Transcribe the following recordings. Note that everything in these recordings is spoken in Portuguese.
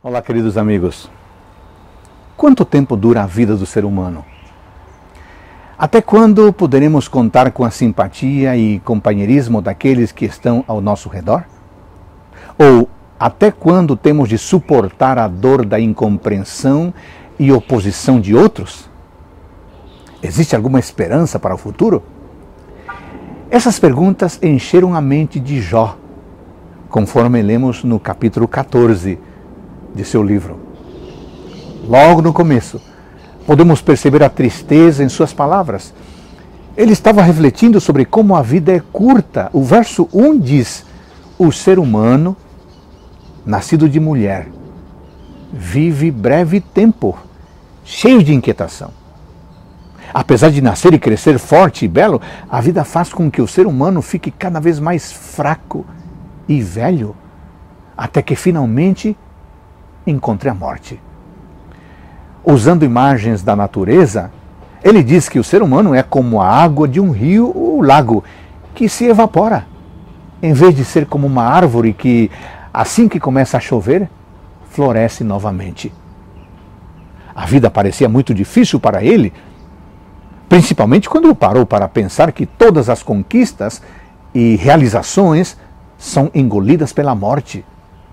Olá, queridos amigos. Quanto tempo dura a vida do ser humano? Até quando poderemos contar com a simpatia e companheirismo daqueles que estão ao nosso redor? Ou até quando temos de suportar a dor da incompreensão e oposição de outros? Existe alguma esperança para o futuro? Essas perguntas encheram a mente de Jó, conforme lemos no capítulo 14 de seu livro. Logo no começo, podemos perceber a tristeza em suas palavras. Ele estava refletindo sobre como a vida é curta. O verso 1 diz: o ser humano, nascido de mulher, vive breve tempo, cheio de inquietação. Apesar de nascer e crescer forte e belo, a vida faz com que o ser humano fique cada vez mais fraco e velho, até que finalmente encontre a morte. Usando imagens da natureza, ele diz que o ser humano é como a água de um rio ou lago que se evapora, em vez de ser como uma árvore que, assim que começa a chover, floresce novamente. A vida parecia muito difícil para ele, principalmente quando parou para pensar que todas as conquistas e realizações são engolidas pela morte.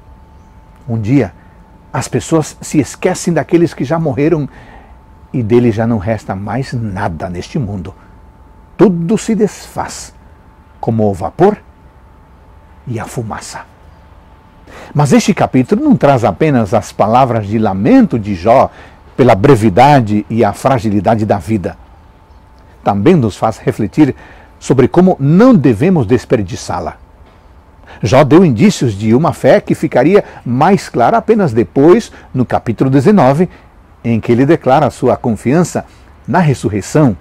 Um dia, as pessoas se esquecem daqueles que já morreram e dele já não resta mais nada neste mundo. Tudo se desfaz, como o vapor e a fumaça. Mas este capítulo não traz apenas as palavras de lamento de Jó pela brevidade e a fragilidade da vida. Também nos faz refletir sobre como não devemos desperdiçá-la. Jó deu indícios de uma fé que ficaria mais clara apenas depois, no capítulo 19, em que ele declara sua confiança na ressurreição.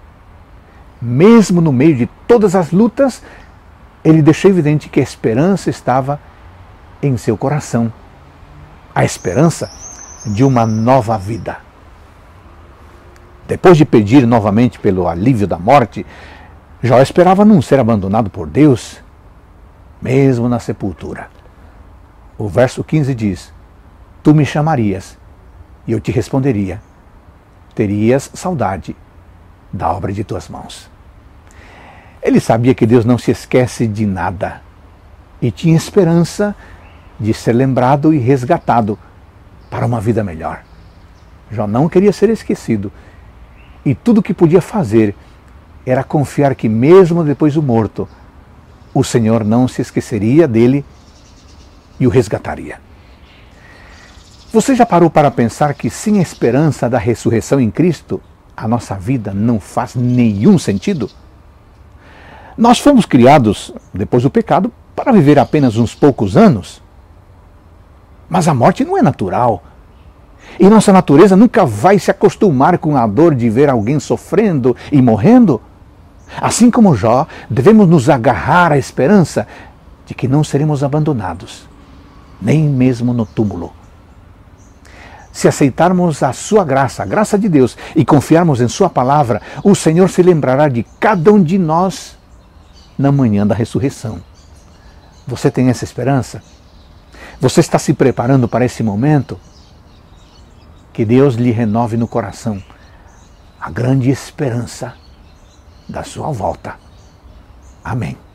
Mesmo no meio de todas as lutas, ele deixou evidente que a esperança estava em seu coração. A esperança de uma nova vida. Depois de pedir novamente pelo alívio da morte, Jó esperava não ser abandonado por Deus, mesmo na sepultura. O verso 15 diz: tu me chamarias e eu te responderia, terias saudade da obra de tuas mãos. Ele sabia que Deus não se esquece de nada e tinha esperança de ser lembrado e resgatado para uma vida melhor. Jó não queria ser esquecido e tudo o que podia fazer era confiar que mesmo depois do morto, o Senhor não se esqueceria dele e o resgataria. Você já parou para pensar que sem a esperança da ressurreição em Cristo, a nossa vida não faz nenhum sentido? Nós fomos criados, depois do pecado, para viver apenas uns poucos anos. Mas a morte não é natural. E nossa natureza nunca vai se acostumar com a dor de ver alguém sofrendo e morrendo. Assim como Jó, devemos nos agarrar à esperança de que não seremos abandonados, nem mesmo no túmulo. Se aceitarmos a sua graça, a graça de Deus, e confiarmos em sua palavra, o Senhor se lembrará de cada um de nós na manhã da ressurreição. Você tem essa esperança? Você está se preparando para esse momento? Que Deus lhe renove no coração a grande esperança da sua volta. Amém.